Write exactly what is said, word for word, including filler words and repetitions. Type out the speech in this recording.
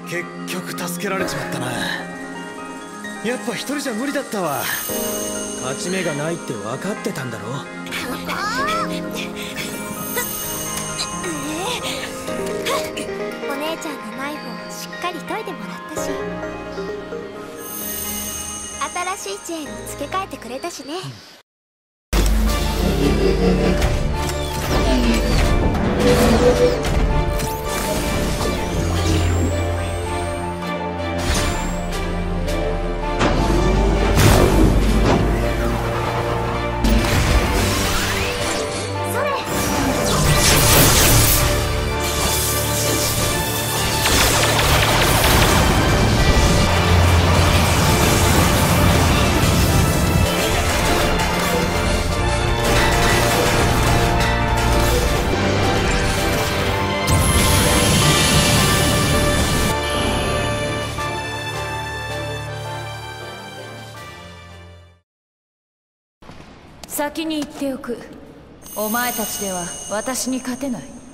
結局助けられちまったな。やっぱ一人じゃ無理だったわ。勝ち目がないって分かってたんだろ。 お姉ちゃんのナイフをしっかり研いでもらったし、新しいチェーンに付け替えてくれたしね。 先に言っておく。お前たちでは私に勝てない。